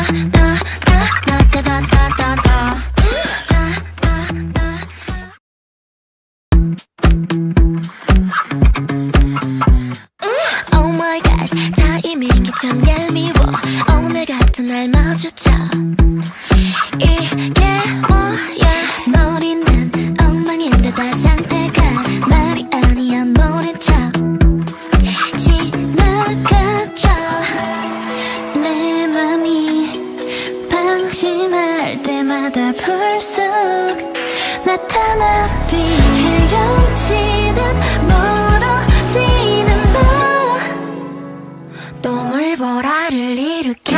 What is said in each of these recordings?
Oh my god, 타이밍이 참 얄미워. 오늘 같은 날 마주쳐. 이게 뭐야? 머리는 엉망인데 다 상태가 말이 아니야. 모른 척 지나가죠. 내 맘이 방심할 때마다 불쑥 나타나 뒤 헤엄치듯 멀어지는 너. 또 물보라를 일으켜.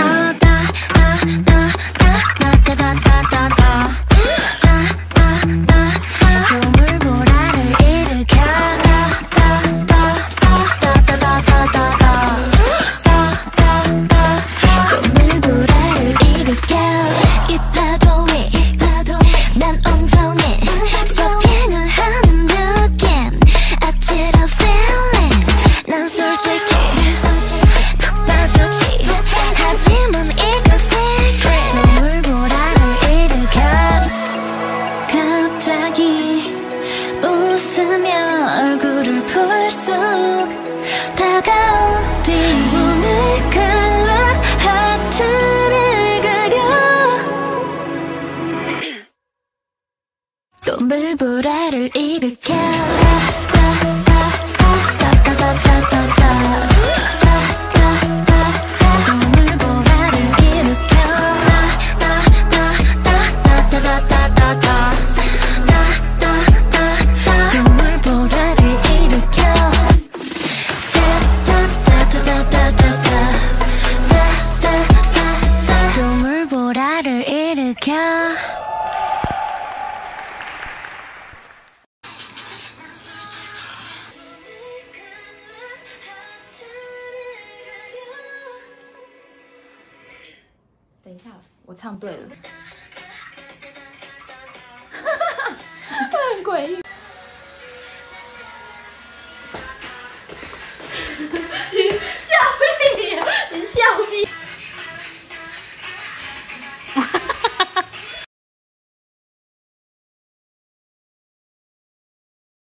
웃으며 얼굴을 불쑥 다가온 뒤 오늘 칼라 하트를 그려. 또 물보라를 일으켜. 물보라를 일으켜. 等一下，我唱对了。